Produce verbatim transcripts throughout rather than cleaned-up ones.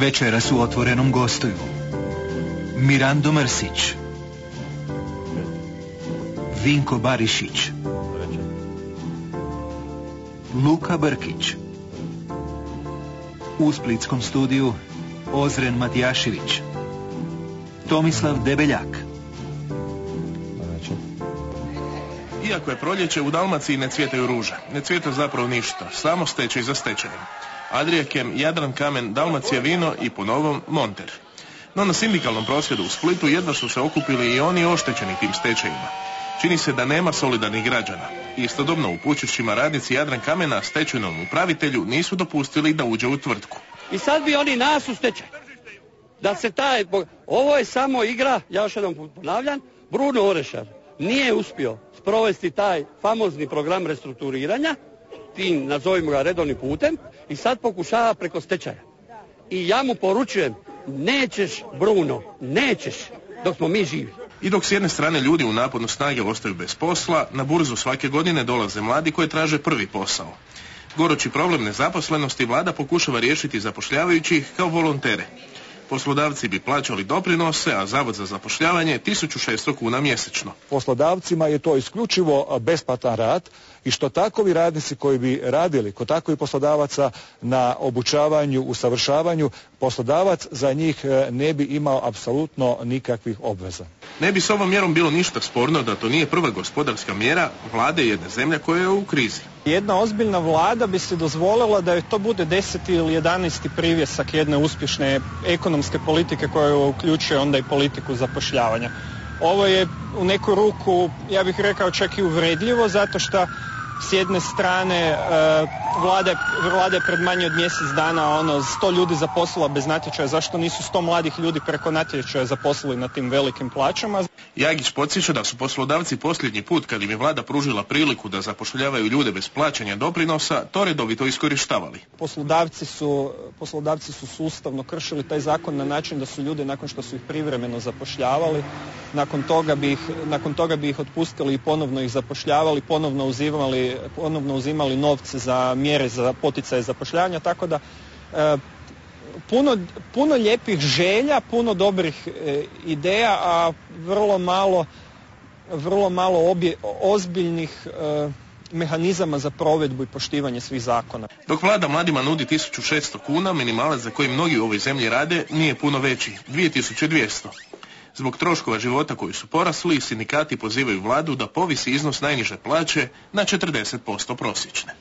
Večeras u Otvorenom gostuju Mirando Mrsić, Vinko Barišić, Luka Brkić. U splitskom studiju Ozren Matijašević, Tomislav Debeljak. Iako je proljeće, u Dalmaciji ne cvjetaju ruže. Ne cvjeta zapravo ništa, samo stečaj za stečajem. Adriakem, Jadran kamen, Dalmacija vino i po novom Monter. No na sindikalnom prosvjedu u Splitu jedva su se okupili i oni oštećeni tim stečajima. Čini se da nema solidarnih građana. Istodobno u Pučišćima radnici Jadran kamena stečajnom upravitelju nisu dopustili da uđe u tvrtku. I sad bi oni nas u stečaj. Da se taj... Ovo je samo igra, ja još jednom ponavljam, Bruno Orešar nije uspio sprovesti taj famozni program restrukturiranja, tim nazovimo ga redovnim putem, i sad pokušava preko stečaja. I ja mu poručujem, nećeš Bruno, nećeš dok smo mi živi. I dok s jedne strane ljudi u naponu snage ostaju bez posla, na burzu svake godine dolaze mladi koji traže prvi posao. Gorući problem nezaposlenosti vlada pokušava riješiti zapošljavajući ih kao volontere. Poslodavci bi plaćali doprinose, a Zavod za zapošljavanje tisuću šesto kuna mjesečno. Poslodavcima je to isključivo besplatan rad i što takovi radnici koji bi radili kod takovih poslodavaca na obučavanju, usavršavanju, poslodavac za njih ne bi imao apsolutno nikakvih obveza. Ne bi s ovom mjerom bilo ništa sporno da to nije prva gospodarska mjera vlade jedne zemlje koja je u krizi. Jedna ozbiljna vlada bi se dozvolila da je to bude deseti ili jedanaesti privjesak jedne uspješne ekonomske politike koja uključuje onda i politiku zapošljavanja. Ovo je u neku ruku, ja bih rekao, čak i uvredljivo, zato što s jedne strane vlada, vlada je pred manje od mjesec dana ono, sto ljudi zaposlila bez natječaja. Zašto nisu sto mladih ljudi preko natječaja zaposlili na tim velikim plaćama? Jagić podsjeća da su poslodavci posljednji put kad im je vlada pružila priliku da zapošljavaju ljude bez plaćanja doprinosa, to redovito iskorištavali. Poslodavci su, poslodavci su sustavno kršili taj zakon na način da su ljudi nakon što su ih privremeno zapošljavali, nakon toga bi ih, nakon toga bi ih otpustili i ponovno ih zapošljavali, ponovno uzimali, ponovno uzimali novce za mjere za poticaje zapošljavanja, tako da e, puno, puno lijepih želja, puno dobrih e, ideja, a vrlo malo, vrlo malo obje, ozbiljnih e, mehanizama za provedbu i poštivanje svih zakona. Dok vlada mladima nudi tisuću šesto kuna, minimalac za koji mnogi u ovoj zemlji rade nije puno veći, dvije tisuće dvjesto. Zbog troškova života koji su porasli, sindikati pozivaju vladu da povisi iznos najniže plaće na četrdeset posto prosječne.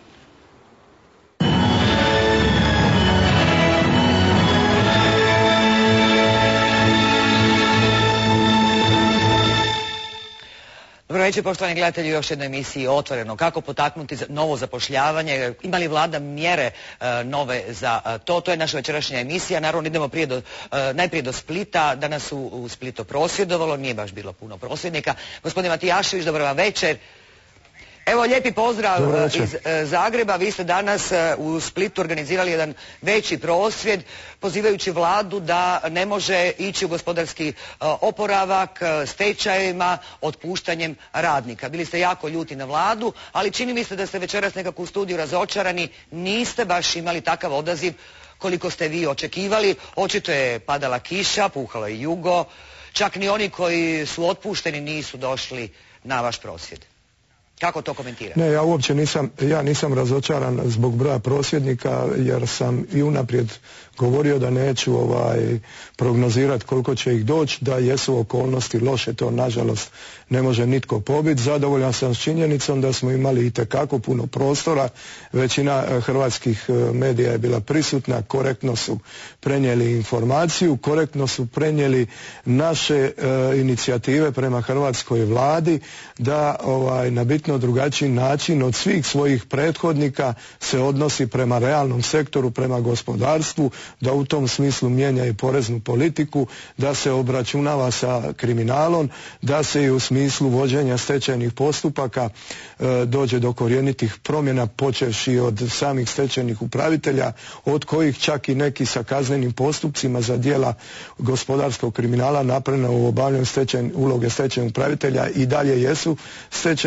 Dobro večer, poštovani gledatelji, u još jednoj emisiji Otvoreno. Kako potaknuti novo zapošljavanje? Ima li vlada mjere e, nove za e, to? To je naša večerašnja emisija. Naravno, idemo prije do, e, najprije do Splita. Danas su u Splitu prosvjedovalo, nije baš bilo puno prosvjednika. Gospodin Matijašević, dobro vam večer. Evo, lijepi pozdrav iz e, Zagreba. Vi ste danas e, u Splitu organizirali jedan veći prosvjed pozivajući vladu da ne može ići u gospodarski e, oporavak e, stečajevima, otpuštanjem radnika. Bili ste jako ljuti na vladu, ali čini mi se da ste večeras nekako u studiju razočarani. Niste baš imali takav odaziv koliko ste vi očekivali. Očito je padala kiša, puhalo je jugo. Čak ni oni koji su otpušteni nisu došli na vaš prosvjed. Kako to komentirate? Ne, ja uopće nisam, ja nisam razočaran zbog broja prosvjednika, jer sam i unaprijed govorio da neću ovaj, prognozirati koliko će ih doći, da jesu okolnosti loše, to nažalost ne može nitko pobiti. Zadovoljan sam s činjenicom da smo imali itekako puno prostora, većina hrvatskih medija je bila prisutna, korektno su prenijeli informaciju, korektno su prenijeli naše e, inicijative prema hrvatskoj vladi da ovaj, na bitno drugačiji način od svih svojih prethodnika se odnosi prema realnom sektoru, prema gospodarstvu, da u tom smislu mijenja i poreznu politiku, da se obračunava sa kriminalom, da se i u smislu vođenja stečajnih postupaka e, dođe do korjenitih promjena, počevši od samih stečajnih upravitelja, od kojih čak i neki sa kaznenim postupcima za djela gospodarskog kriminala napravljena u obavljanju stečajn, uloge stečajnih upravitelja i dalje jesu stečajni upravitelji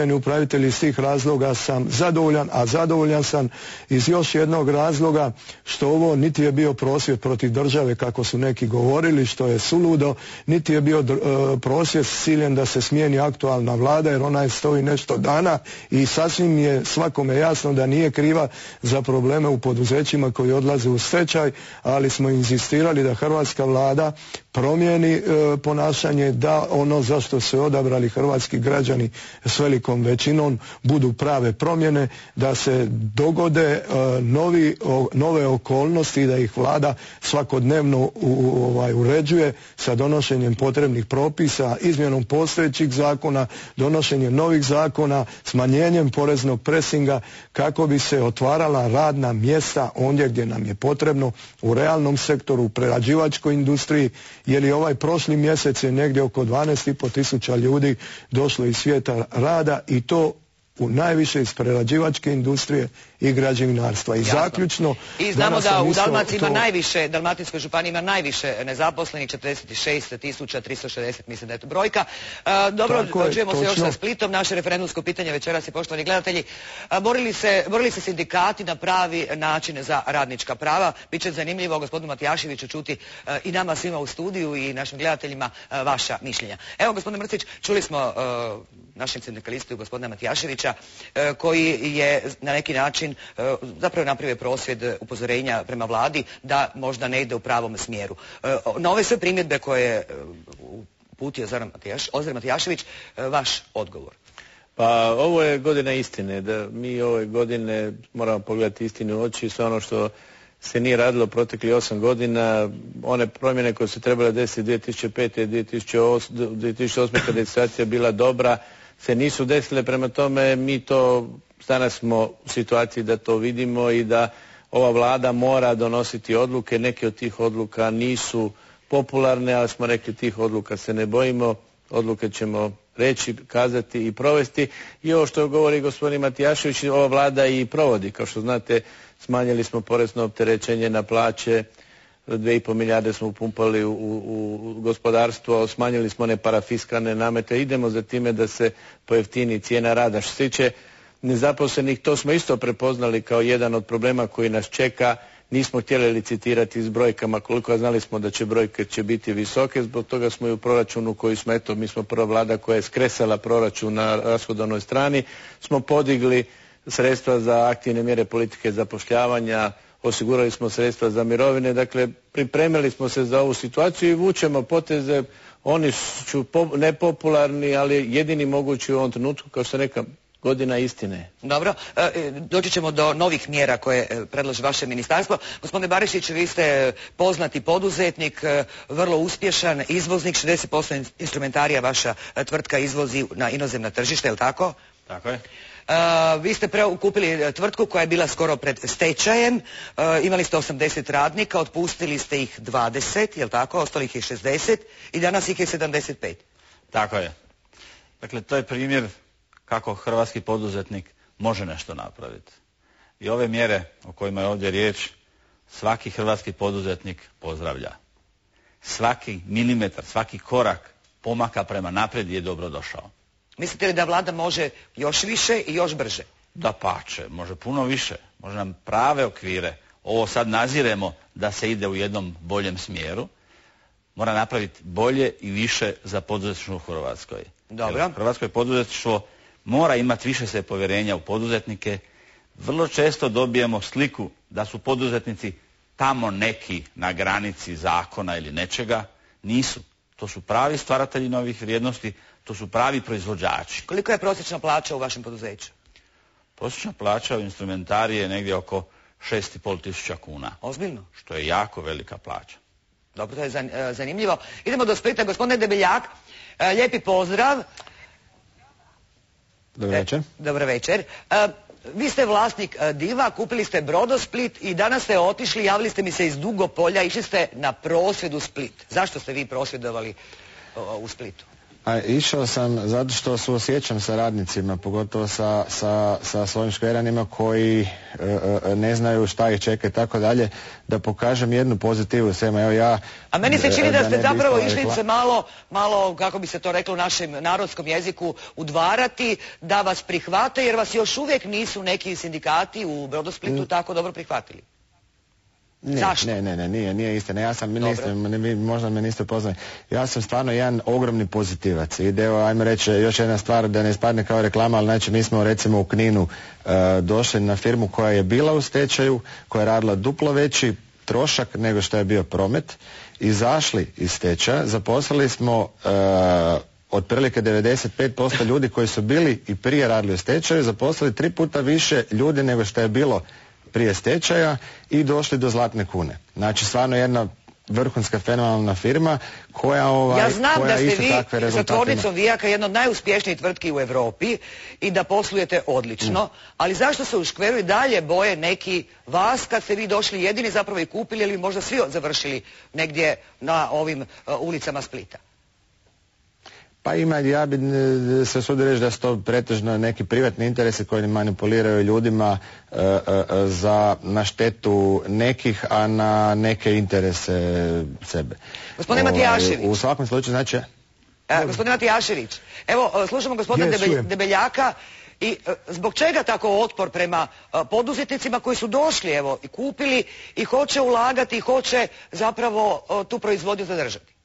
branitelji, iz tih razloga sam zadovoljan, a zadovoljan sam iz još jednog razloga što ovo niti je bio prosvjed protiv države kako su neki govorili, što je suludo, niti je bio uh, prosvjed s ciljem da se smijeni aktualna vlada, jer ona je stoji nešto dana i sasvim je svakome jasno da nije kriva za probleme u poduzećima koji odlaze u stečaj, ali smo inzistirali da hrvatska vlada promijeni e, ponašanje, da ono za što se odabrali hrvatski građani s velikom većinom budu prave promjene, da se dogode e, novi, o, nove okolnosti i da ih vlada svakodnevno u, u, ovaj, uređuje sa donošenjem potrebnih propisa, izmjenom postojećih zakona, donošenjem novih zakona, smanjenjem poreznog presinga kako bi se otvarala radna mjesta ondje gdje nam je potrebno, u realnom sektoru, u prerađivačkoj industriji, jer je ovaj prošli mjesec je negdje oko dvanaest i pol tisuća ljudi došlo iz svijeta rada i to u najviše iz prerađivačke industrije i građevinarstva. I Jasno. Zaključno... I znamo da u Dalmaciji ima to... najviše, Dalmatinskoj županiji ima najviše nezaposlenih, četrdeset šest tisuća tristo šezdeset, mislim da je to brojka. E, dobro, čujemo se još sa Splitom. Naše referendumsko pitanje večeras je, poštovani gledatelji, e, borili, se, borili se sindikati na pravi način za radnička prava. Biće zanimljivo gospodinu Matijaševiću čuti e, i nama svima u studiju i našim gledateljima e, vaša mišljenja. Evo, gospodine Mrcić, čuli smo e, našeg sindikalistu gospodina Matijaševića e, koji je na neki način zapravo napravio prosvjed upozorenja prema vladi da možda ne ide u pravom smjeru. Na ove sve primjedbe koje je uputio Ozren Matijašević, vaš odgovor? Pa ovo je godina istine, da mi ove godine moramo pogledati istinu u oči, sve ono što se nije radilo proteklih osam godina, one promjene koje su trebale desiti dvije tisuće pete. dvije tisuće osme kada je situacija bila dobra, se nisu desile, prema tome mi to danas smo u situaciji da to vidimo i da ova vlada mora donositi odluke. Neke od tih odluka nisu popularne, ali smo rekli tih odluka se ne bojimo, odluke ćemo reći, kazati i provesti. I ovo što govori gospodin Matijašević, ova vlada i provodi. Kao što znate, smanjili smo porezno opterećenje na plaće, dvije i pol milijarde smo upumpali u, u, u gospodarstvo, smanjili smo one parafiskalne namete, idemo za time da se pojeftini cijena rada. Što se tiče nezaposlenih, to smo isto prepoznali kao jedan od problema koji nas čeka. Nismo htjeli licitirati s brojkama, koliko znali smo da će brojke će biti visoke, zbog toga smo i u proračunu koji smo, eto, mi smo prva vlada koja je skresala proračun na rashodovnoj strani, smo podigli sredstva za aktivne mjere politike zapošljavanja, osigurali smo sredstva za mirovine, dakle pripremili smo se za ovu situaciju i vučemo poteze, oni su nepopularni, ali jedini mogući u ovom trenutku, kao što neka godina istine. Dobro, e, doći ćemo do novih mjera koje predlaže vaše ministarstvo. Gospodine Barišić, vi ste poznati poduzetnik, vrlo uspješan izvoznik, šezdeset posto instrumentarija vaša tvrtka izvozi na inozemna tržišta, je li tako? Tako je. Uh, vi ste kupili tvrtku koja je bila skoro pred stečajem, uh, imali ste osamdeset radnika, otpustili ste ih dvadeset, jel tako, ostalih je šezdeset i danas ih je sedamdeset pet. Tako je. Dakle, to je primjer kako hrvatski poduzetnik može nešto napraviti. I ove mjere o kojima je ovdje riječ, svaki hrvatski poduzetnik pozdravlja. Svaki milimetar, svaki korak pomaka prema naprijed je dobro došao. Mislite li da vlada može još više i još brže? Dapače, može puno više, može nam prave okvire. Ovo sad naziremo da se ide u jednom boljem smjeru. Mora napraviti bolje i više za poduzetništvo u Hrvatskoj. Dobro. Jer hrvatsko poduzetništvo mora imati više se povjerenja u poduzetnike. Vrlo često dobijemo sliku da su poduzetnici tamo neki na granici zakona ili nečega. Nisu. To su pravi stvaratelji novih vrijednosti, to su pravi proizvođači. Koliko je prosječna plaća u vašem poduzeću? Prosječna plaća u instrumentariji je negdje oko šest i pol tisuća kuna. Ozbiljno? Što je jako velika plaća. Dobro, to je zanimljivo. Idemo do Splita. Gospodine Debeljak, lijepi pozdrav. Dobar večer. E, dobar večer. E, vi ste vlasnik Diva, kupili ste Brodosplit i danas ste otišli, javili ste mi se iz Dugopolja, išli ste na prosvjed u Split. Zašto ste vi prosvjedovali o, u Splitu? A išao sam zato što suosjećam sa radnicima, pogotovo sa, sa, sa svojim škveranima koji e, e, ne znaju šta ih čeka i tako dalje, da pokažem jednu pozitivu svema. Evo ja... A meni se čini da, da ste zapravo išli rekla... se malo, malo, kako bi se to reklo u našem narodskom jeziku, udvarati, da vas prihvate, jer vas još uvijek nisu neki sindikati u Brodosplitu mm. tako dobro prihvatili. Ne, Zašto? Ne, ne, ne, nije, nije istina. Ja sam, niste, ne, možda me niste poznali. Ja sam stvarno jedan ogromni pozitivac. I evo, ajmo reći, još jedna stvar da ne ispadne kao reklama, ali znači mi smo recimo u Kninu uh, došli na firmu koja je bila u stečaju, koja je radila duplo veći trošak nego što je bio promet. Izašli iz stečaja, zaposlili smo uh, otprilike devedeset pet posto ljudi koji su bili i prije radili u stečaju, zaposlili tri puta više ljudi nego što je bilo prije stečaja i došli do zlatne kune. Znači stvarno jedna vrhunska fenomenalna firma koja ovaj ja znam koja da ste vi sa tvornicom Vijaka jedna od najuspješnijih tvrtki u Europi i da poslujete odlično, mm. ali zašto se u Škveru i dalje boje neki vas kad ste vi došli jedini zapravo i kupili ili možda svi završili negdje na ovim uh, ulicama Splita? Pa ima, ja bi se usudio reći da su to pretežno neki privatni interesi koji manipuliraju ljudima e, e, za, na štetu nekih, a na neke interese sebe. Gospodine Matijašević. U svakom slučaju, znači... E, gospodine Matijašević, evo, slušamo gospodina yes, Debelj, Debeljaka i e, zbog čega tako otpor prema e, poduzetnicima koji su došli, evo, i kupili i hoće ulagati i hoće zapravo e, tu proizvodnju zadržati?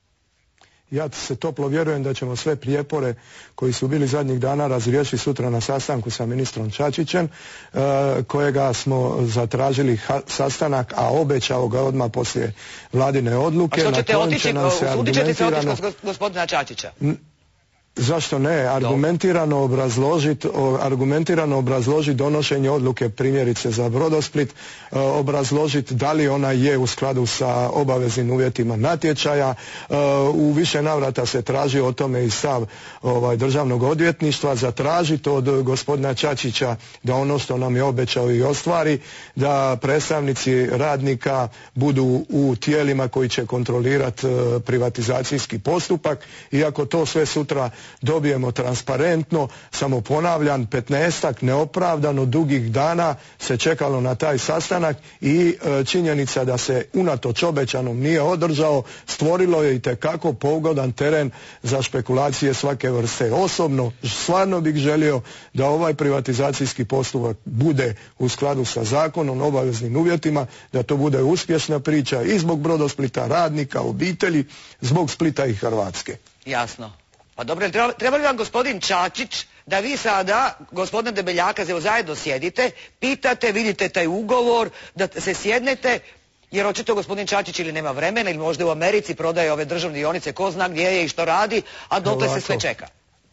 Ja se toplo vjerujem da ćemo sve prijepore koji su bili zadnjih dana razriješiti sutra na sastanku sa ministrom Čačićem, e, kojega smo zatražili ha, sastanak, a obećao ga odmah poslije vladine odluke. A što ćete otići, usudit ćete se otići kod gospodina Čačića? N Zašto ne? Argumentirano obrazložiti argumentirano obrazložiti donošenje odluke primjerice za Brodosplit, e, obrazložiti da li ona je u skladu sa obaveznim uvjetima natječaja. E, u više navrata se traži o tome i stav ovaj, državnog odvjetništva, zatražiti od gospodina Čačića da ono što nam je obećao i ostvari, da predstavnici radnika budu u tijelima koji će kontrolirati e, privatizacijski postupak, iako to sve sutra dobijemo transparentno, samo ponavljam, petnaestak neopravdano dugih dana se čekalo na taj sastanak i e, činjenica da se unatoč obećanom nije održao, stvorilo je itekako pogodan teren za špekulacije svake vrste. Osobno, stvarno bih želio da ovaj privatizacijski postupak bude u skladu sa zakonom, obaveznim uvjetima, da to bude uspješna priča i zbog Brodosplita, radnika, obitelji, zbog Splita i Hrvatske. Jasno. Pa dobro, treba, treba li vam gospodin Čačić da vi sada, gospodina Debeljaka, evo zajedno sjedite, pitate, vidite taj ugovor, da se sjednete, jer očito gospodin Čačić ili nema vremena ili možda u Americi prodaje ove državne dionice, ko zna gdje je i što radi, a dokle se sve čeka.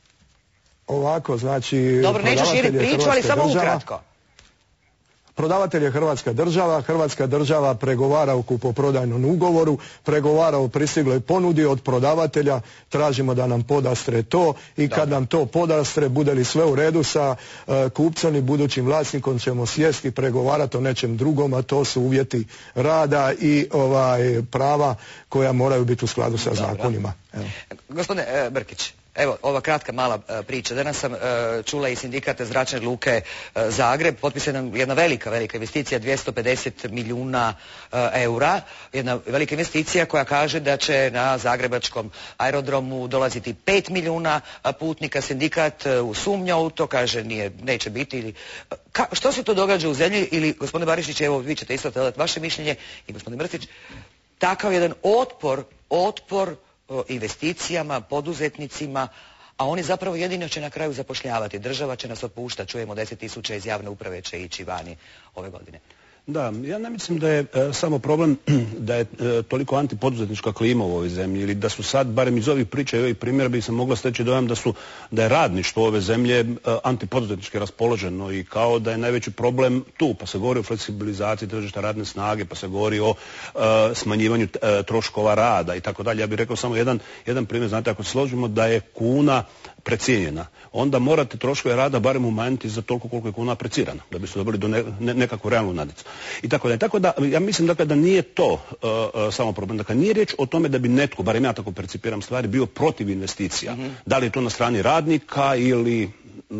Ovako, znači... Dobro, neću širiti priču, ali samo država, ukratko. Prodavatelj je Hrvatska država, Hrvatska država pregovara o kupoprodajnom ugovoru, pregovara o pristigloj ponudi od prodavatelja, tražimo da nam podastre to i kad Dobre. nam to podastre, bude li sve u redu sa uh, kupcem i budućim vlasnikom, ćemo sjesti i pregovarati o nečem drugom, a to su uvjeti rada i ovaj prava koja moraju biti u skladu sa Dobre. zakonima. Evo. Gospodine e, Brkić. Evo, ova kratka mala uh, priča. Danas sam uh, čula i sindikate Zračne luke uh, Zagreb, potpisana jedna velika, velika investicija, dvjesto pedeset milijuna uh, eura, jedna velika investicija koja kaže da će na zagrebačkom aerodromu dolaziti pet milijuna uh, putnika. Sindikat uh, sumnja u to, kaže nije, neće biti. Ili, uh, ka, što se to događa u zemlji? Ili, gospodine Barišić, evo, vi ćete isto dati vaše mišljenje, i gospodine Mrsić, takav jedan otpor, otpor investicijama, poduzetnicima, a oni zapravo jedino će na kraju zapošljavati. Država će nas otpuštati, čujemo deset tisuća iz javne uprave će ići vani ove godine. Da, ja ne mislim da je e, samo problem da je e, toliko antipoduzetnička klima u ovoj zemlji ili da su sad, barem iz ovih priča i ovih primjera bi se moglo steći dojam da su, da je radništvo ove zemlje e, antipoduzetnički raspoloženo i kao da je najveći problem tu, pa se govori o fleksibilizaciji tržišta radne snage, pa se govori o e, smanjivanju e, troškova rada i tako dalje. Ja bih rekao samo jedan, jedan primjer, znate, ako se složimo da je kuna precijenjena, onda morate troškove rada barem umanjiti za toliko koliko je kuna precirana, da biste dobili do ne, ne, nekakvu realnu nadicu. i tako da. Tako da ja mislim dakle da nije to uh, uh, samo problem. Dakle, nije riječ o tome da bi netko, barem ja tako percipiram stvari, bio protiv investicija. Mm-hmm. Da li je to na strani radnika ili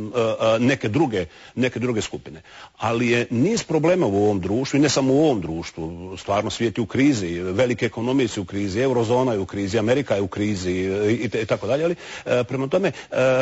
neke druge, neke druge skupine. Ali je niz problema u ovom društvu i ne samo u ovom društvu. Stvarno svijet je u krizi, velike ekonomije su u krizi, eurozona je u krizi, Amerika je u krizi i, i tako dalje. Ali prema tome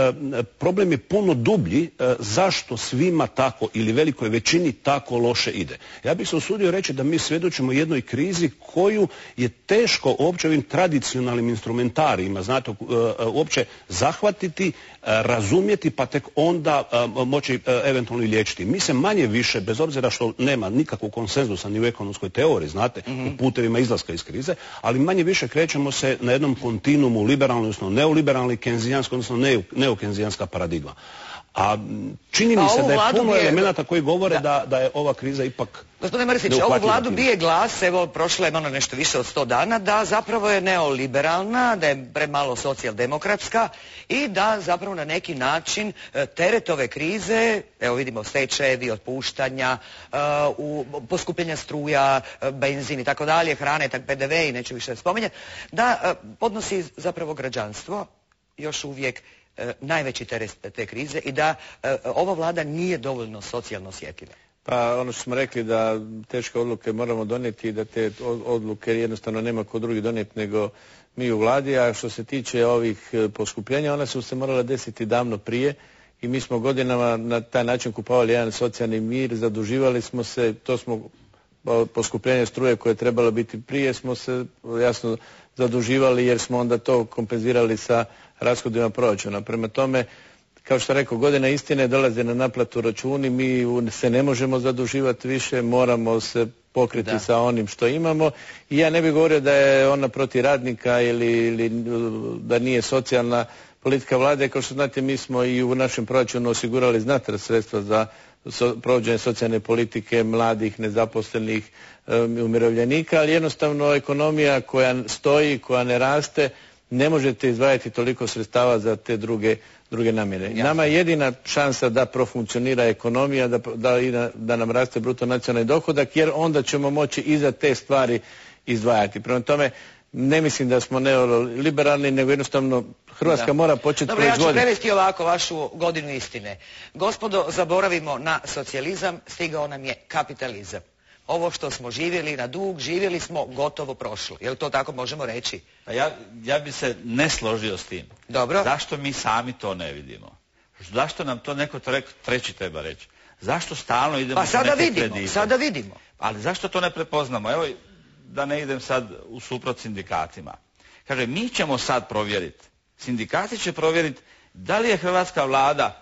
problem je puno dublji zašto svima tako ili velikoj većini tako loše ide. Ja bih se usudio reći da mi svjedočimo jednoj krizi koju je teško uopće ovim tradicionalnim instrumentarijima, znate, uopće zahvatiti, razumjeti, pa tek onda uh, moći uh, eventualno i liječiti. Mi se manje više, bez obzira što nema nikakvog konsenzusa ni u ekonomskoj teoriji, znate, mm-hmm. u putevima izlaska iz krize, ali manje više krećemo se na jednom kontinuumu liberalni, odnosno neoliberalni, kenzijanski, odnosno neo, neokenzijanska paradigma. A čini mi se da je puno bije... elemenata koji govore da. Da, da je ova kriza ipak... Gospodine Mrsić, ovu vladu bije glas, evo prošlo je malo nešto više od sto dana, da zapravo je neoliberalna, da je premalo socijaldemokratska i da zapravo na neki način teret ove krize, evo vidimo stečajevi, otpuštanja, uh, poskupljenja struja, benzin i tako dalje, hrane, tak P D V i neću više spominjati, da uh, podnosi zapravo građanstvo još uvijek najveći teret te krize i da e, ova vlada nije dovoljno socijalno osjetljiva. Pa ono što smo rekli da teške odluke moramo donijeti i da te odluke jednostavno nema ko drugi donijeti nego mi u vladi, a što se tiče ovih poskupljenja, ona su se morala desiti davno prije i mi smo godinama na taj način kupovali jedan socijalni mir, zaduživali smo se, to smo poskupljenje struje koje je trebalo biti prije, smo se jasno zaduživali jer smo onda to kompenzirali sa rashodima proračuna. Prema tome, kao što rekao, godina istine dolaze na naplatu računi, mi se ne možemo zaduživati više, moramo se pokriti da. Sa onim što imamo. I ja ne bih govorio da je ona protiv radnika ili, ili da nije socijalna politika vlade. Kao što znate, mi smo i u našem proračunu osigurali znatna sredstva za so, provođenje socijalne politike mladih, nezaposlenih, um, umirovljenika, ali jednostavno ekonomija koja stoji, koja ne raste, ne možete izdvajati toliko sredstava za te druge, druge namjere. Jasne. Nama je jedina šansa da profunkcionira ekonomija, da, da, da nam raste bruto nacionalni dohodak, jer onda ćemo moći i za te stvari izdvajati. Prema tome, ne mislim da smo neoliberalni, nego jednostavno Hrvatska da. Mora početi Dobro, proizvoditi. Ja ću prevesti ovako vašu godinu istine. Gospodo, zaboravimo na socijalizam, stigao nam je kapitalizam. Ovo što smo živjeli na dug, živjeli smo gotovo prošlo. Je li to tako možemo reći? Pa ja, ja bi se ne složio s tim. Dobro. Zašto mi sami to ne vidimo? Zašto nam to neko treći treba reći? Zašto stalno idemo pa sada neke vidimo, kredite? sada vidimo. Ali zašto to ne prepoznamo? Evo, da ne idem sad u suprot sindikatima. Kaže, mi ćemo sad provjeriti. Sindikati će provjeriti da li je hrvatska vlada,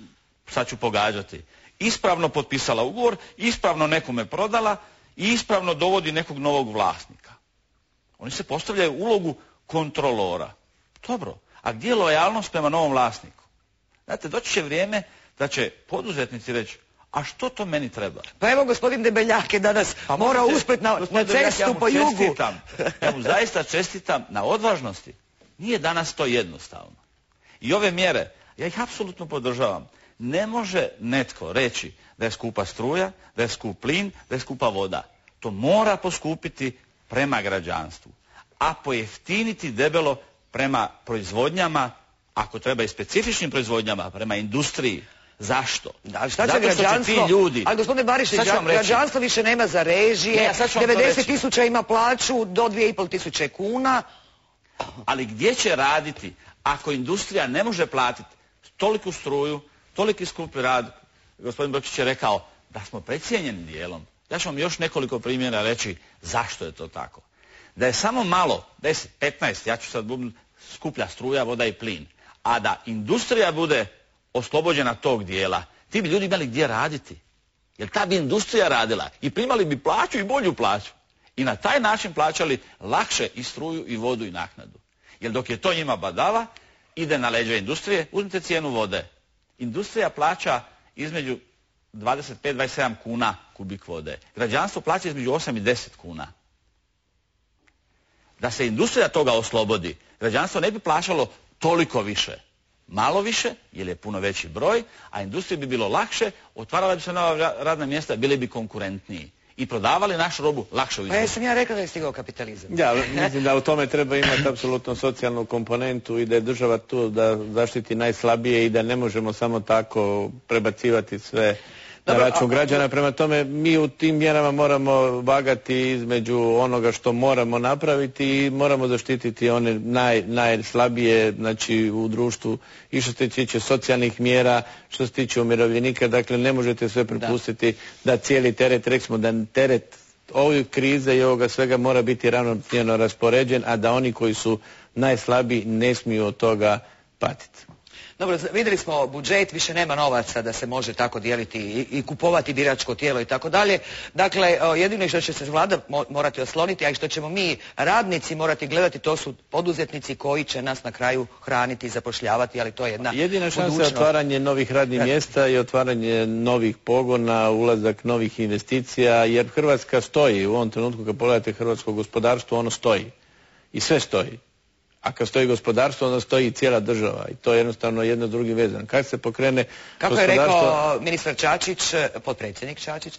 sad ću pogađati, ispravno potpisala ugovor, ispravno nekome prodala i ispravno dovodi nekog novog vlasnika. Oni se postavljaju ulogu kontrolora. Dobro, a gdje je lojalnost prema novom vlasniku? Znate, doći će vrijeme da će poduzetnici reći, a što to meni treba? Pa evo gospodin Debeljak je danas pa mora uspjeti na, na cestu ja po jugu. Čestitam, ja mu zaista čestitam na odvažnosti. Nije danas to jednostavno. I ove mjere, ja ih apsolutno podržavam. Ne može netko reći da je skupa struja, da je skup plin, da je skupa voda. To mora poskupiti prema građanstvu. A pojeftiniti debelo prema proizvodnjama, ako treba i specifičnim proizvodnjama, prema industriji. Zašto? Da, šta će građanstvo? Ljudi, ali gospodine Barišić, građanstvo više nema za režije, ne, ja devedeset tisuća ima plaću do dvije i pol tisuće kuna. Ali gdje će raditi ako industrija ne može platiti toliku struju, toliki skupi rad? Gospodin Brčić je rekao da smo precijenjeni dijelom. Ja ću vam još nekoliko primjera reći zašto je to tako. Da je samo malo, deset, petnaest, ja ću sad bubnuti, skuplja struja, voda i plin, a da industrija bude oslobođena tog dijela, ti bi ljudi imali gdje raditi. Jer ta bi industrija radila i primali bi plaću i bolju plaću. I na taj način plaćali lakše i struju i vodu i naknadu. Jer dok je to njima badava, ide na leđa industrije, uzmite cijenu vode. Industrija plaća između dvadeset pet do dvadeset sedam kuna kubik vode. Građanstvo plaća između osam i deset kuna. Da se industrija toga oslobodi, građanstvo ne bi plaćalo toliko više. Malo više, jer je puno veći broj, a industriji bi bilo lakše, otvarala bi se nova radna mjesta, bili bi konkurentniji. i prodavali našu robu lakše u izvozu. Pa jesam ja rekla da je stigao kapitalizam. Ja, mislim da u tome treba imati apsolutno socijalnu komponentu i da je država tu da zaštiti najslabije i da ne možemo samo tako prebacivati sve na račun građana. Prema tome, mi u tim mjerama moramo vagati između onoga što moramo napraviti i moramo zaštititi one naj, najslabije, znači u društvu, i što se tiče socijalnih mjera, što se tiče umirovljenika. Dakle, ne možete sve prepustiti da, da cijeli teret, reksmo da teret ove krize i ovoga svega mora biti ravnomjerno raspoređen, a da oni koji su najslabiji ne smiju od toga patiti. Dobro, vidjeli smo budžet, više nema novaca da se može tako dijeliti i, i kupovati biračko tijelo i tako dalje. Dakle, jedino što će se vlada morati osloniti, a i što ćemo mi radnici morati gledati, to su poduzetnici koji će nas na kraju hraniti i zapošljavati, ali to je jedna jedina šansa je otvaranje novih radnih mjesta i otvaranje novih pogona, ulazak novih investicija, jer Hrvatska stoji u ovom trenutku, kad pogledate hrvatsko gospodarstvo, ono stoji. I sve stoji. A kad stoji gospodarstvo, onda stoji i cijela država. I to je jednostavno jedno s drugim vezano. Kad se pokrene kako je rekao ministar Čačić, potpredsjednik Čačić,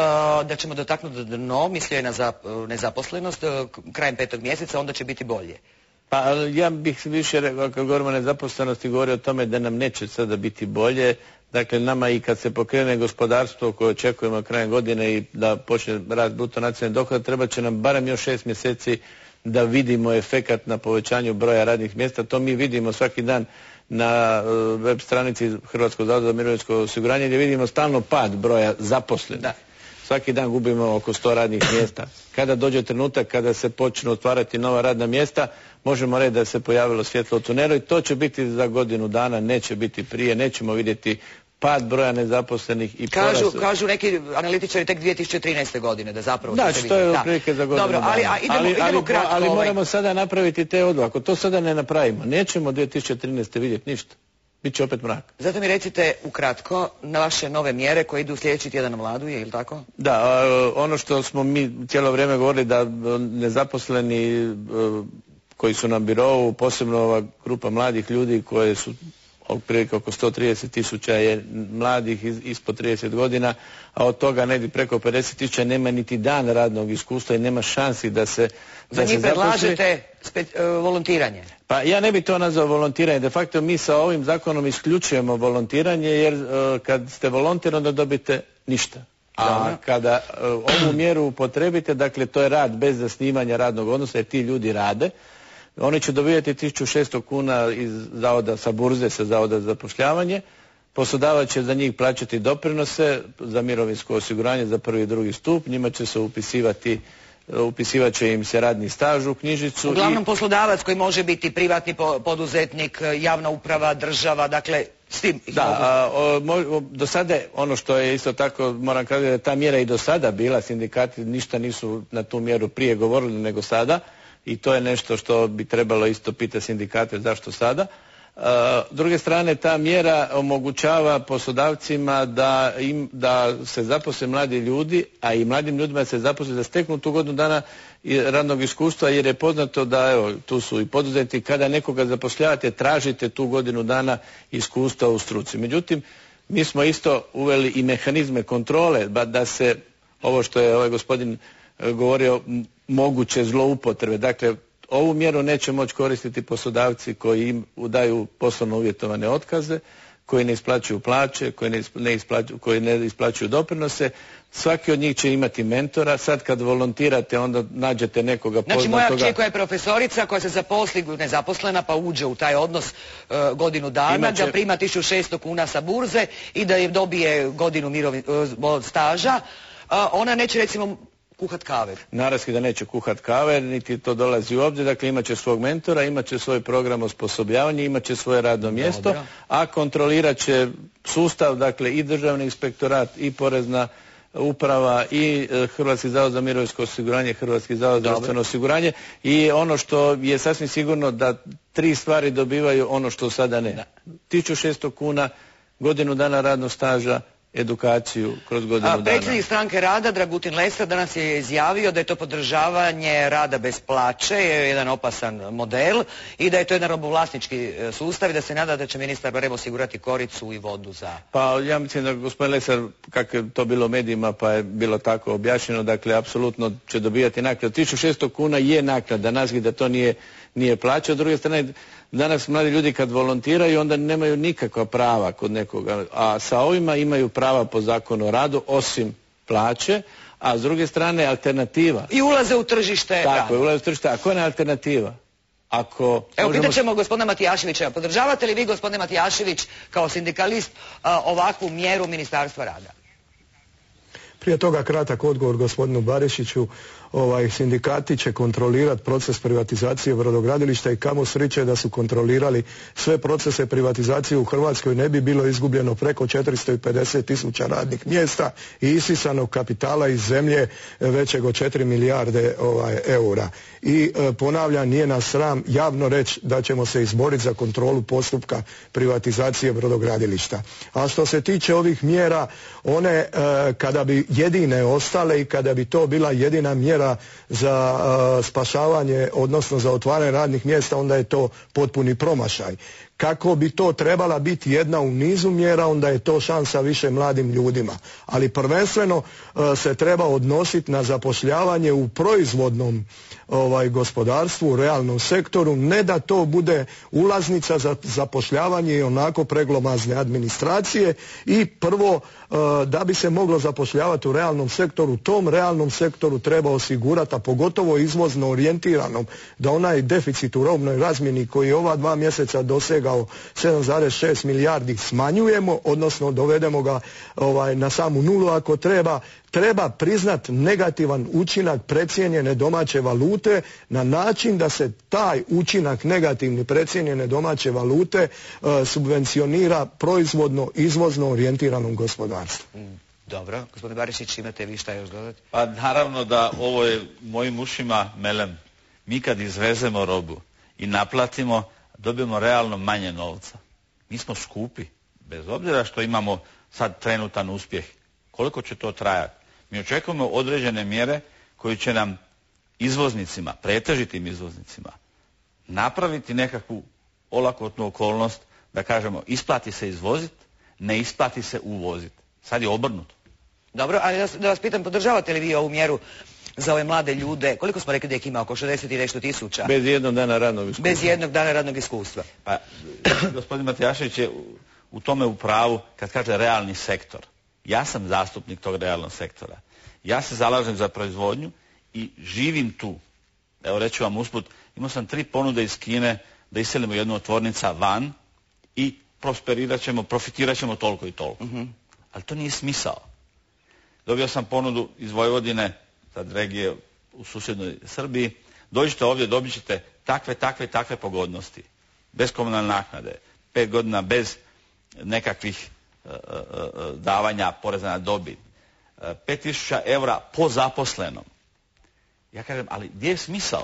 da ćemo dotaknuti dno, mislio je na nezaposlenost, krajem petog mjeseca, onda će biti bolje. Pa ja bih više rekao, kad govorimo o nezaposlenosti, govorio o tome da nam neće sada biti bolje. Dakle, nama i kad se pokrene gospodarstvo koje očekujemo krajem godine i da počne rast bruto nacionalni dohodak, treba će nam barem još šest mjeseci da vidimo efekat na povećanju broja radnih mjesta. To mi vidimo svaki dan na web stranici Hrvatskog zavoda za mirovinsko osiguranje, gdje vidimo stalno pad broja zaposlenih. Da. Svaki dan gubimo oko sto radnih mjesta. Kada dođe trenutak kada se počnu otvarati nova radna mjesta, možemo reći da se pojavilo svjetlo u tunelu i to će biti za godinu dana, neće biti prije, nećemo vidjeti pad broja nezaposlenih i kažu, porast. Kažu neki analitičari tek dvije tisuće trinaeste. godine da zapravo... Da, što je otprilike za godinu Dobro, ali, a, idemo, ali, idemo ali, kratko. Ali ovaj. moramo sada napraviti te odluke. Ako to sada ne napravimo, nećemo dvije tisuće trinaeste. vidjeti ništa. Biće opet mrak. Zato mi recite ukratko na vaše nove mjere koje idu sljedeći tjedan na Vladu, je li tako? Da, ono što smo mi cijelo vrijeme govorili da nezaposleni koji su na birovu, posebno ova grupa mladih ljudi koje su otprilike oko sto trideset tisuća je mladih iz, ispod trideset godina, a od toga negdje preko pedeset tisuća nema niti dan radnog iskustva i nema šansi da se Za njih predlažete spe, uh, volontiranje? Pa ja ne bih to nazvao volontiranje. De facto mi sa ovim zakonom isključujemo volontiranje jer uh, kad ste volonter onda dobite ništa. A Dobre. kada uh, ovu mjeru upotrebite, dakle to je rad bez zasnivanja radnog odnosa jer ti ljudi rade, oni će dobivati tisuću šesto kuna iz zavoda sa burze, sa zavoda za zapošljavanje. Poslodavac će za njih plaćati doprinose za mirovinsko osiguranje za prvi i drugi stup. Njima će se upisivati, upisivat će im se radni staž u knjižicu. Uglavnom i... poslodavac koji može biti privatni poduzetnik, javna uprava, država, dakle s tim. Da, a, o, mo, do sada ono što je isto tako, moram kazati da je ta mjera i do sada bila, sindikati ništa nisu na tu mjeru prije govorili nego sada. I to je nešto što bi trebalo isto pitati sindikate zašto sada. Uh, s druge strane, ta mjera omogućava poslodavcima da, im, da se zaposle mladi ljudi, a i mladim ljudima se zaposle da steknu tu godinu dana radnog iskustva, jer je poznato da, evo, tu su i poduzetnici, kada nekoga zapošljavate, tražite tu godinu dana iskustva u struci. Međutim, mi smo isto uveli i mehanizme kontrole, da se, ovo što je ovaj gospodin govorio, moguće zloupotrebe. Dakle, ovu mjeru neće moći koristiti poslodavci koji im daju poslovno uvjetovane otkaze, koji ne isplaćuju plaće, koji ne, ne isplaćuju, koji ne isplaćuju doprinose. Svaki od njih će imati mentora. Sad kad volontirate, onda nađete nekoga poznatoga. Znači moja kćer koja je profesorica, koja se zaposli nezaposlena, pa uđe u taj odnos uh, godinu dana, Imaće... da prima tisuću šesto kuna sa burze i da je dobije godinu mirovi, uh, staža, uh, ona neće recimo kuhat kave. Naravski da neće kuhat kave, niti to dolazi u obzir. Dakle, imat će svog mentora, imat će svoj program osposobljavanja, imat će svoje radno mjesto, Dobro. a kontrolirat će sustav, dakle i državni inspektorat, i porezna uprava, i e, Hrvatski zavod za mirovinsko osiguranje, Hrvatski zavod za zdravstveno osiguranje, i ono što je sasvim sigurno da tri stvari dobivaju ono što sada ne. tisuću šesto kuna, godinu dana radnog staža edukaciju kroz godinu dana. Predsjednik stranke rada Dragutin Lesar danas je izjavio da je to podržavanje rada bez plaće, je jedan opasan model i da je to jedan robovlasnički sustav i da se nada da će ministar barem osigurati koricu i vodu za... Pa ja mislim da gospodin Lesar, kako je to bilo u medijima pa je bilo tako objašnjeno, dakle apsolutno će dobijati naknadu. tisuću šesto kuna je naknada, nazvi da to nije, nije plaća. Od druge strane, danas mladi ljudi kad volontiraju onda nemaju nikakva prava kod nekoga, a sa ovima imaju prava po zakonu o radu osim plaće, a s druge strane alternativa. I ulaze u tržište rada. Tako je, ulaze u tržište. A koja je alternativa? Ako Evo, možemo... pitat ćemo gospodina Matijaševića. Podržavate li vi, gospodine Matijašević, kao sindikalist, a, ovakvu mjeru Ministarstva rada? Prije toga kratak odgovor gospodinu Barišiću. Ovaj, sindikati će kontrolirati proces privatizacije brodogradilišta i kamo sreće da su kontrolirali sve procese privatizacije u Hrvatskoj, ne bi bilo izgubljeno preko četiristo pedeset tisuća radnih mjesta i isisanog kapitala iz zemlje većeg od četiri milijarde ovaj, eura. I e, ponavljam, nije nas sram javno reći da ćemo se izboriti za kontrolu postupka privatizacije brodogradilišta. A što se tiče ovih mjera, one e, kada bi jedine ostale i kada bi to bila jedina mjera za uh, spašavanje, odnosno za otvaranje radnih mjesta, onda je to potpuni promašaj. Kako bi to trebala biti jedna u nizu mjera, onda je to šansa više mladim ljudima. Ali prvenstveno uh, se treba odnositi na zapošljavanje u proizvodnom ovaj, gospodarstvu, u realnom sektoru, ne da to bude ulaznica za zapošljavanje i onako preglomazne administracije i prvo uh, da bi se moglo zapošljavati u realnom sektoru, tom realnom sektoru treba osigurati, a pogotovo izvozno orijentiranom, da onaj deficit u robnoj razmjeni koji je ova dva mjeseca dosegao sedam zarez šest milijardi smanjujemo, odnosno dovedemo ga ovaj, na samu nulu ako treba. Treba priznat negativan učinak precijenjene domaće valute na način da se taj učinak negativni precijenjene domaće valute uh, subvencionira proizvodno izvozno orijentiranom gospodarstvu. Mm, dobro, gospodine Barišić, imate vi šta još dodati? Pa naravno da ovo je mojim ušima melem. Mi kad izvezemo robu i naplatimo, dobijemo realno manje novca. Mi smo skupi, bez obzira što imamo sad trenutan uspjeh. Koliko će to trajati? Mi očekujemo određene mjere koje će nam izvoznicima, pretežitim izvoznicima, napraviti nekakvu olakotnu okolnost da kažemo isplati se izvoziti, ne isplati se uvoziti. Sad je obrnuto. Dobro, ali da, da vas pitam, podržavate li vi ovu mjeru za ove mlade ljude? Koliko smo rekli da ih ima? Oko šezdeset i nešto tisuća? Bez jednog dana radnog iskustva. Bez jednog dana radnog iskustva. Pa, gospodin Matijašević je u, u tome u pravu kad kaže realni sektor. Ja sam zastupnik tog realnog sektora. Ja se zalažem za proizvodnju i živim tu. Evo reću vam usput, imao sam tri ponude iz Kine da iselimo jednu od tvornica van i prosperirat ćemo, profitirat ćemo toliko i toliko. Mm-hmm. Ali to nije smisao. Dobio sam ponudu iz Vojvodine, sad regije u susjednoj Srbiji. Dođite ovdje, dobit ćete takve, takve, takve pogodnosti. Bez komunalne naknade. Pet godina bez nekakvih uh, uh, davanja poreza na dobit. Uh, pet tisuća eura po zaposlenom. Ja kažem, ali gdje je smisao?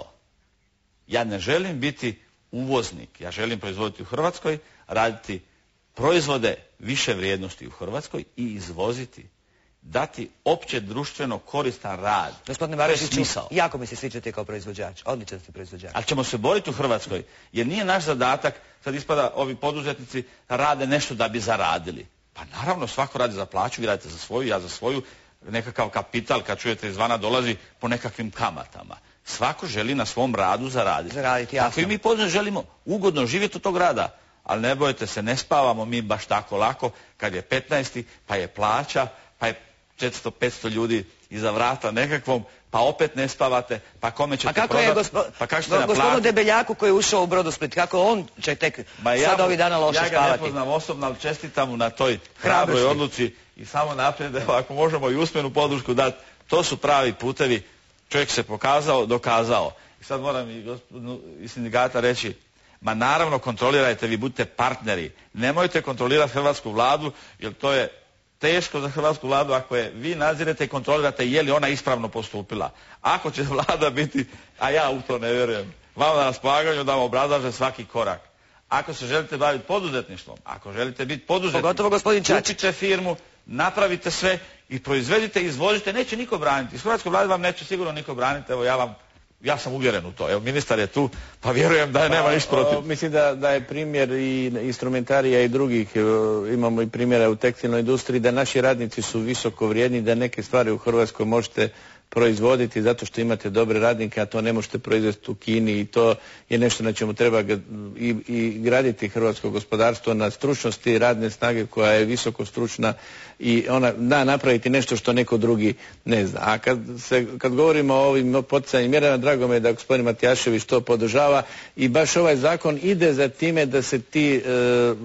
Ja ne želim biti uvoznik. Ja želim proizvoditi u Hrvatskoj, raditi proizvode više vrijednosti u Hrvatskoj i izvoziti. Dati opće društveno koristan rad. Gospodine Barišiću, jako mi se sviđate kao proizvođač. Odličan ste proizvođač. Ali ćemo se boriti u Hrvatskoj, jer nije naš zadatak, sad ispada ovi poduzetnici rade nešto da bi zaradili. Pa naravno, svako radi za plaću, vi radite za svoju, ja za svoju, nekakav kapital, kad čujete izvana, dolazi po nekakvim kamatama. Svako želi na svom radu zaraditi. Zaraditi, jasno. Tako i mi poduzetnici želimo ugodno živjeti od tog rada. Ali ne bojte se, ne spavamo mi baš tako lako, kad je petnaesti, pa je plaća, pa je četiristo petsto ljudi iza vrata nekakvom, pa opet ne spavate, pa kome ćete prodati? A kako je gospo... pa gospodinu Debeljaku koji je ušao u Brodosplit, kako on će tek ja, sad ovih dana loše spavati? Ja ga ne poznam osobno, ali čestitam mu na toj hrabroj odluci i samo naprijed, ako možemo i usmenu podršku dati, to su pravi putevi. Čovjek se pokazao, dokazao. I sad moram i gospodinu iz sindikata reći, ma naravno kontrolirajte, vi budite partneri. Nemojte kontrolirati hrvatsku vladu, jer to je teško za hrvatsku vladu ako je vi nadzirete i kontrolirate je li ona ispravno postupila. Ako će vlada biti, a ja u to ne vjerujem, vama na raspolaganju da vam obrazlaže svaki korak. Ako se želite baviti poduzetništvom, ako želite biti poduzetnik, pogotovo gospodin Čačić, kupite firmu, napravite sve i proizvedite, izvozite, neće niko braniti. Iz hrvatske vlade vam neće sigurno niko braniti, evo ja vam, ja sam uvjeren u to. Evo, ministar je tu, pa vjerujem da nema ništa protiv. Mislim da, da je primjer i instrumentarija i drugih, imamo i primjera u tekstilnoj industriji, da naši radnici su visoko vrijedni, da neke stvari u Hrvatskoj možete proizvoditi zato što imate dobre radnike, a to ne možete proizvesti u Kini i to je nešto na čemu treba i, i graditi hrvatsko gospodarstvo na stručnosti radne snage koja je visoko stručna i ona da napraviti nešto što neko drugi ne zna. A kad, se, kad govorimo o ovim poticajnim mjerama, drago me da gospodin Matijašević to podržava i baš ovaj zakon ide za time da se ti e,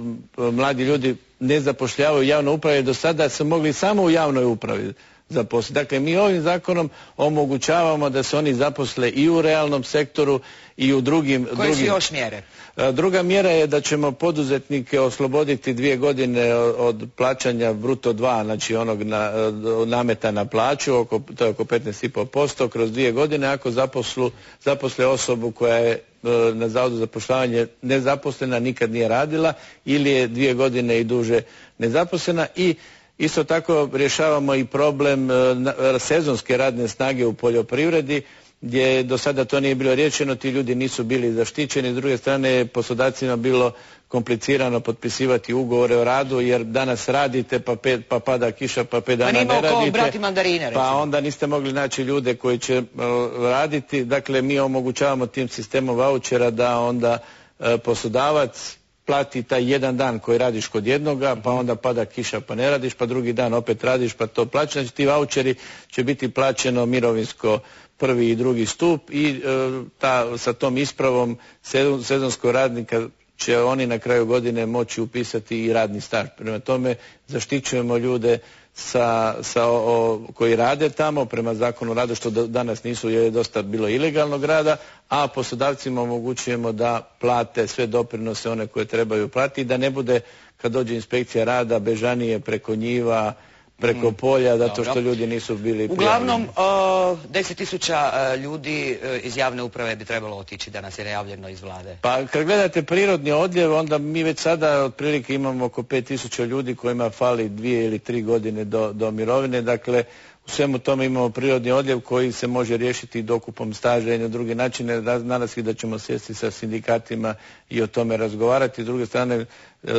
mladi ljudi ne zapošljavaju u javnoj upravi. Do sada su mogli samo u javnoj upravi zaposliti. Dakle, mi ovim zakonom omogućavamo da se oni zaposle i u realnom sektoru i u drugim... Koje drugim... su još mjere? Druga mjera je da ćemo poduzetnike osloboditi dvije godine od plaćanja bruto dva, znači onog na, nameta na plaću, oko, to je oko petnaest i pol posto kroz dvije godine ako zaposlu, zaposle osobu koja je na Zavodu za zapošljavanje nezaposlena, nikad nije radila ili je dvije godine i duže nezaposlena i isto tako rješavamo i problem sezonske radne snage u poljoprivredi gdje do sada to nije bilo riješeno, ti ljudi nisu bili zaštićeni. S druge strane, poslodavcima bilo komplicirano potpisivati ugovore o radu jer danas radite pa, pet, pa pada kiša pa pet dana ne radite. Brati mandarine, recimo. Pa onda niste mogli naći ljude koji će uh, raditi. Dakle, mi omogućavamo tim sistemom vaučera da onda uh, poslodavac plati taj jedan dan koji radiš kod jednoga, pa onda pada kiša pa ne radiš, pa drugi dan opet radiš pa to plaćaš. Znači ti vaučeri će biti plaćeno mirovinsko prvi i drugi stup i e, ta, sa tom ispravom sezonskog radnika će oni na kraju godine moći upisati i radni staž. Prema tome zaštićujemo ljude sa, sa, o, koji rade tamo prema zakonu o radu što danas nisu jer je dosta bilo ilegalnog rada, a poslodavcima omogućujemo da plate sve doprinose one koje trebaju platiti i da ne bude kad dođe inspekcija rada bežanije preko njiva, preko polja, zato što ljudi nisu bili prijavljeni. Uglavnom, deset tisuća ljudi iz javne uprave bi trebalo otići danas je najavljeno iz vlade. Pa kad gledate prirodni odljev, onda mi već sada otprilike imamo oko pet tisuća ljudi kojima fali dvije ili tri godine do, do mirovine. Dakle, u svemu tome imamo prirodni odljev koji se može riješiti dokupom staža i na druge načine. Nadam se da ćemo sjesti sa sindikatima i o tome razgovarati. S druge strane, e,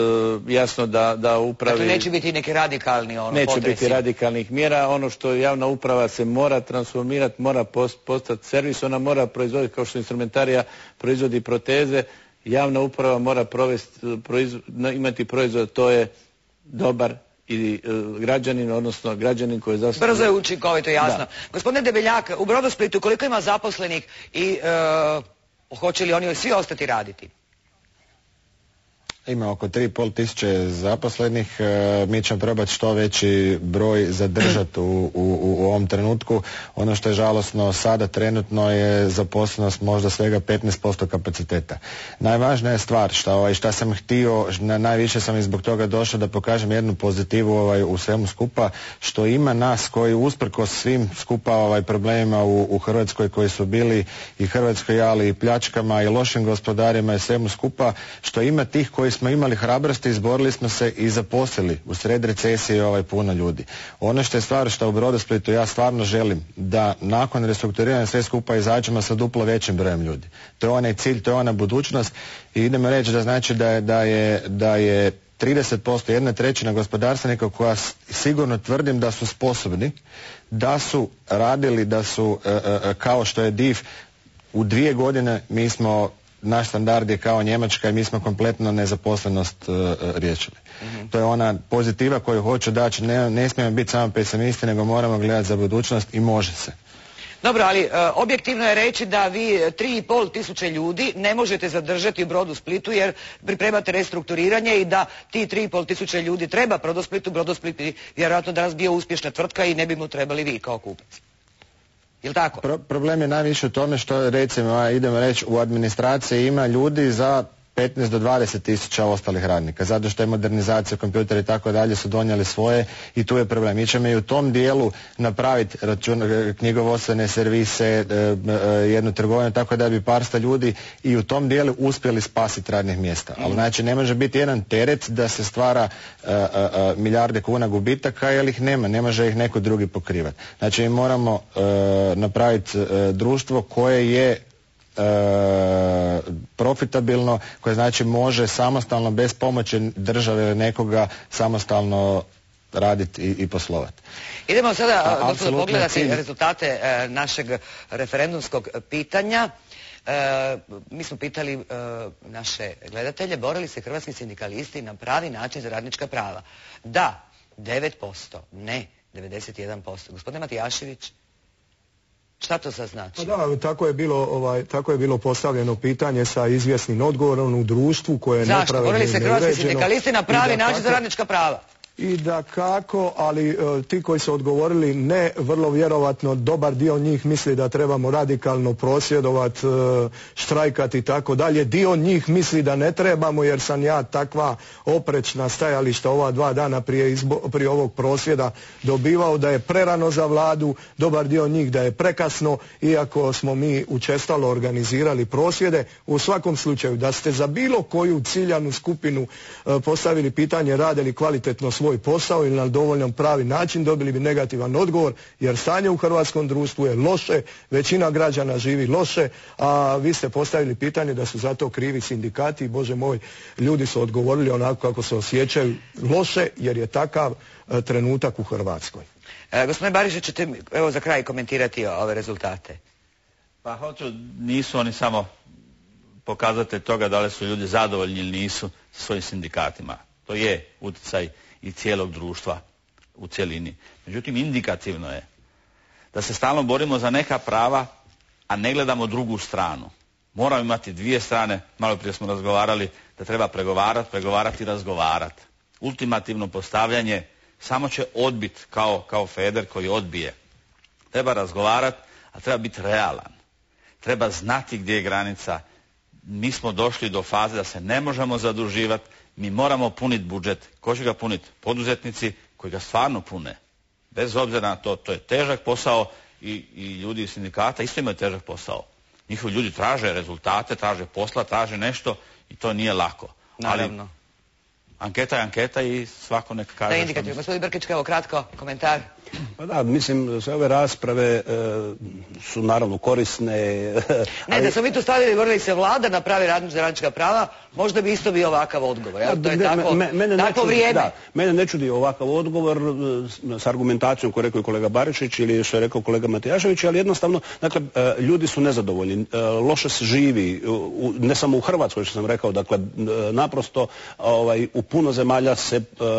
jasno da, da upravi... Dakle, neće biti neki radikalni ono, Neće potresi. biti radikalnih mjera. Ono što javna uprava se mora transformirati, mora postati servis, ona mora proizvoditi, kao što instrumentarija proizvodi proteze, javna uprava mora provesti, proiz, imati proizvod, to je dobar i uh, građanin, odnosno građanin koji je zaslužen. Brzo je učinkovito, jasno. Da. Gospodine Debeljak, u Brodosplitu koliko ima zaposlenih i uh, hoće li oni svi ostati raditi? Ima oko tri i pol tisuće zaposlenih, e, mi ćemo probati što veći broj zadržati u, u, u ovom trenutku. Ono što je žalosno sada trenutno je zaposlenost možda svega petnaest posto kapaciteta. Najvažnija je stvar šta, ovaj, šta sam htio, na, najviše sam i zbog toga došao da pokažem jednu pozitivu ovaj, u svemu skupa, što ima nas koji usprkos svim skupa ovaj, problemima u, u Hrvatskoj koji su bili i Hrvatskoj, ali i pljačkama i lošim gospodarima i svemu skupa, što ima tih koji smo imali hrabrosti, izborili smo se i zaposlili u sred recesije ovaj puno ljudi. Ono što je stvar što u Brodosplitu ja stvarno želim da nakon restrukturiranja sve skupa izađemo sa duplo većim brojem ljudi. To je onaj cilj, to je ona budućnost i idemo reći da znači da je, da je, da je trideset posto, jedna trećina gospodarstvenika koja sigurno tvrdim da su sposobni, da su radili, da su e, e, kao što je D I F u dvije godine mi smo naš standard je kao Njemačka i mi smo kompletno nezaposlenost uh, riješili. Mm-hmm. To je ona pozitiva koju hoću daći, ne, ne smijemo biti samo pesimisti, nego moramo gledati za budućnost i može se. Dobro, ali uh, objektivno je reći da vi tri i pol tisuće ljudi ne možete zadržati u Brodosplitu jer pripremate restrukturiranje i da ti tri i pol tisuće ljudi treba Brodosplitu, Brodosplit bi vjerojatno danas bio uspješna tvrtka i ne bi mu trebali vi kao kupac. Jel' tako? Pro, problem je najviše u tome što, recimo, idemo reći, u administraciji ima ljudi za petnaest do dvadeset tisuća ostalih radnika, zato što je modernizacija, kompjutera i tako dalje su donijeli svoje i tu je problem. Mi ćemo i u tom dijelu napraviti knjigovodstvene servise, jednu trgovinu, tako da bi par sta ljudi i u tom dijelu uspjeli spasiti radnih mjesta. Ali znači ne može biti jedan teret da se stvara uh, uh, uh, milijarde kuna gubitaka jer ih nema, ne može ih neko drugi pokrivati. Znači mi moramo uh, napraviti uh, društvo koje je E, profitabilno, koje znači može samostalno bez pomoći države ili nekoga samostalno raditi i, i poslovati. Idemo sada A, gospodo pogledati cilj... rezultate e, našeg referendumskog pitanja. E, mi smo pitali e, naše gledatelje, borili se hrvatski sindikalisti na pravi način za radnička prava? Da, devet posto, ne, devedeset jedan posto. Gospodine Matijašević, šta to sad znači? Pa da, tako je bilo, ovaj, tako je bilo postavljeno pitanje sa izvjesnim odgovorom u društvu koje je nepravedno i neuređeno. Zašto? Borili se hrvatski sindikalisti na pravi način za radnička prava? I da kako, ali e, ti koji su odgovorili ne, vrlo vjerovatno dobar dio njih misli da trebamo radikalno prosvjedovati, e, štrajkati i tako dalje. Dio njih misli da ne trebamo jer sam ja takva oprečna stajališta ova dva dana prije, izbo, prije ovog prosvjeda dobivao da je prerano za vladu, dobar dio njih da je prekasno, iako smo mi učestalo organizirali prosvjede. U svakom slučaju da ste za bilo koju ciljanu skupinu e, postavili pitanje rade li kvalitetno svoj posao ili na dovoljno pravi način, dobili bi negativan odgovor, jer stanje u hrvatskom društvu je loše, većina građana živi loše, a vi ste postavili pitanje da su za to krivi sindikati i Bože moj, ljudi su odgovorili onako kako se osjećaju loše, jer je takav e, trenutak u Hrvatskoj. E, gospodine Barišić, ćete evo za kraj komentirati ove rezultate? Pa hoću, nisu oni samo pokazatelj toga da li su ljudi zadovoljni ili nisu sa svojim sindikatima. To je utjecaj i cijelog društva u cjelini. Međutim, indikativno je da se stalno borimo za neka prava, a ne gledamo drugu stranu. Moramo imati dvije strane, malo prije smo razgovarali da treba pregovarati, pregovarati i razgovarati. Ultimativno postavljanje samo će odbiti kao, kao Feder koji odbije. Treba razgovarati, a treba biti realan. Treba znati gdje je granica. Mi smo došli do faze da se ne možemo zaduživati. Mi moramo puniti budžet. Ko će ga puniti? Poduzetnici koji ga stvarno pune. Bez obzira na to, to je težak posao i, i ljudi iz sindikata isto imaju težak posao. Njihovi ljudi traže rezultate, traže posla, traže nešto i to nije lako. Naravno. Ali anketa je anketa i svako neka kaže. Da, indikativno. Gospodin Brkić, evo kratko, komentar. Pa da, mislim, sve ove rasprave e, su naravno korisne. Ne, ali... da smo mi tu stavili, govorili se vlada na pravi radnička, radnička prava, možda bi isto bio ovakav odgovor. Ja, to je ne, tako, me, mene tako čudi, vrijeme. Da, mene ne čudi ovakav odgovor s argumentacijom koju je rekao i kolega Barišić ili što je rekao kolega Matijašević, ali jednostavno, dakle, ljudi su nezadovoljni, loše se živi, u, ne samo u Hrvatskoj što sam rekao, dakle, naprosto ovaj, u puno zemalja se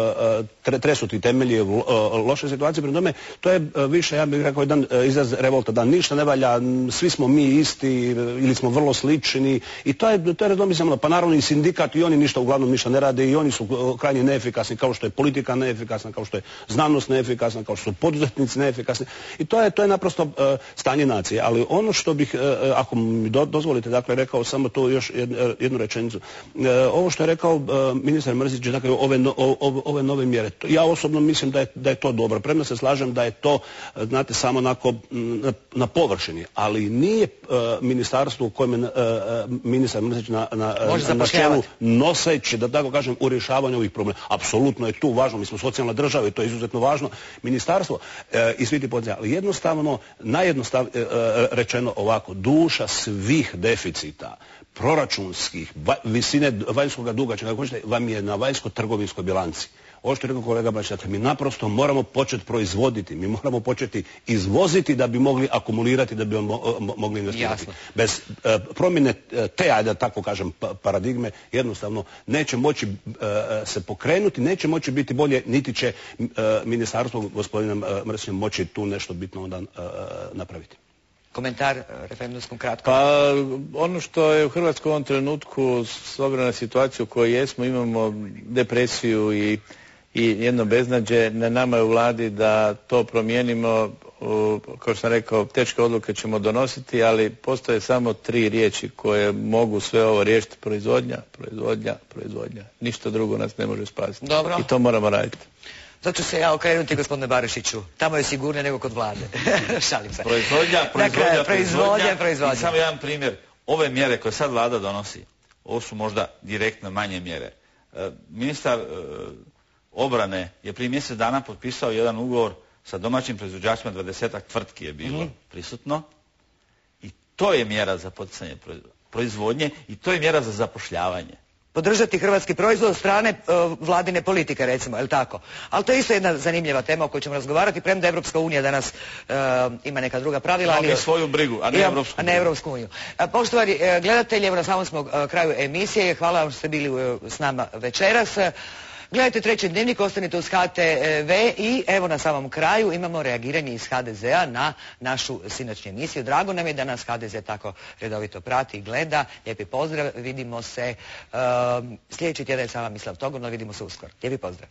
tresu ti temelji loše situacije, prema tome, to je više, ja bih rekao, jedan izraz revolta, da ništa ne valja, svi smo mi isti ili smo vrlo slični i to je, to je redomisleno, pa naravno i sindikat i oni ništa, uglavnom ništa ne rade i oni su krajnje neefikasni, kao što je politika neefikasna, kao što je znanost neefikasna, kao što su poduzetnici neefikasni i to je, to je naprosto uh, stanje nacije, ali ono što bih, uh, ako mi do, dozvolite, dakle, rekao samo to još jednu, jednu rečenicu, uh, ovo što je rekao uh, ministar Mrsić, dakle, ove, no, ove, ove nove mjere, to, ja osobno mislim da je, da je to dobro, premda se slažem da je to, znate, samo onako na, na površini, ali nije uh, ministarstvo u kojem je uh, ministar Mrsić na, na, na čelu noseći, da tako kažem, u rješavanju ovih problema. Apsolutno je tu važno, mi smo socijalna država i to je izuzetno važno ministarstvo uh, i svi ti podzemlja, ali jednostavno, najjednostavno uh, rečeno ovako, duša svih deficita proračunskih, va, visine vanjskog duga, čega hoćete, vam je na vanjsko-trgovinskoj bilanci. Ovo što je rekao kolega Bačić, dakle, mi naprosto moramo početi proizvoditi, mi moramo početi izvoziti da bi mogli akumulirati, da bi mo mo mogli investirati. Jasno. Bez e, promjene te, ajde da tako kažem, pa paradigme, jednostavno neće moći e, se pokrenuti, neće moći biti bolje, niti će e, ministarstvo gospodina Mrsića moći tu nešto bitno onda e, napraviti. Komentar referendumskom kratko. Pa ono što je u Hrvatskoj u ovom trenutku, s obzirom na situaciju u kojoj jesmo, imamo depresiju i, i jedno beznađe, na nama je u vladi da to promijenimo. kao što sam rekao, teške odluke ćemo donositi, ali postoje samo tri riječi koje mogu sve ovo riješiti. Proizvodnja, proizvodnja, proizvodnja. Ništa drugo nas ne može spasiti. Dobro. I to moramo raditi. Zato ću se ja okrenuti, gospodine Barišiću. Tamo je sigurnije nego kod vlade. Šalim se. Proizvodnja, proizvodnja, dakle, proizvodnja, proizvodnja. I samo jedan primjer. Ove mjere koje sad vlada donosi, ovo su možda direktno manje mjere. E, ministar e, obrane je prije mjesec dana potpisao jedan ugovor sa domaćim proizvođačima, dvadesetak tvrtki je bilo mm. prisutno. I to je mjera za poticanje proizvodnje i to je mjera za zapošljavanje. Podržati hrvatski proizvod od strane uh, vladine politike, recimo, je li tako? Ali to je isto jedna zanimljiva tema o kojoj ćemo razgovarati, premda Evropska unija danas uh, ima neka druga pravila. Ali je svoju brigu, a ne Evropsku uniju. A ne Evropsku uniju. Uh, poštovani uh, gledatelji, evo na samom smo uh, kraju emisije, hvala vam što ste bili uh, s nama večeras. Uh, Gledajte Treći dnevnik, ostanite uz H T V i evo na samom kraju imamo reagiranje iz H D Z-a na našu sinoćnju emisiju. Drago nam je da nas H D Z tako redovito prati i gleda. Lijepi pozdrav, vidimo se uh, sljedeći tjedan je sama Mislav Togor, vidimo se uskoro. Lijepi pozdrav.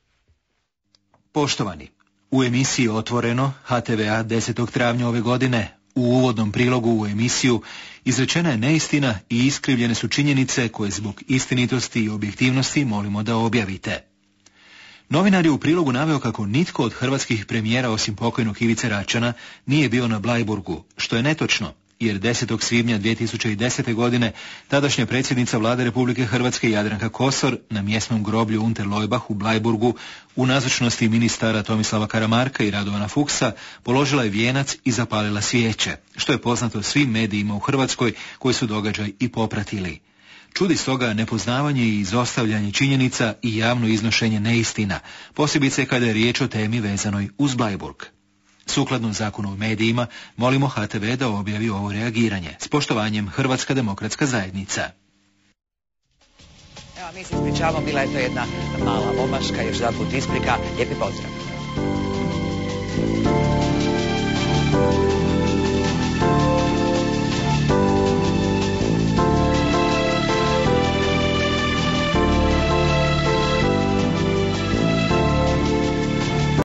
Poštovani, u emisiji Otvoreno H T V-a desetog travnja ove godine u uvodnom prilogu u emisiju izrečena je neistina i iskrivljene su činjenice koje zbog istinitosti i objektivnosti molimo da objavite. Novinar je u prilogu naveo kako nitko od hrvatskih premijera osim pokojnog Ivice Račana nije bio na Bleiburgu, što je netočno, jer desetog svibnja dvije tisuće desete. godine tadašnja predsjednica vlade Republike Hrvatske Jadranka Kosor na mjesnom groblju Unterleubach u Bleiburgu u nazočnosti ministara Tomislava Karamarka i Radovana Fuchsa položila je vijenac i zapalila svijeće, što je poznato svim medijima u Hrvatskoj koji su događaj i popratili. Čudi stoga nepoznavanje i izostavljanje činjenica i javno iznošenje neistina, posebice kada je riječ o temi vezanoj uz Bleiburg. Sukladno zakonu o medijima, molimo H T V da objavi ovo reagiranje. S poštovanjem, Hrvatska demokratska zajednica. Evo, mi se ispričavamo, bila je to jedna mala omaška, još jedan put isprika. Lijepi pozdrav.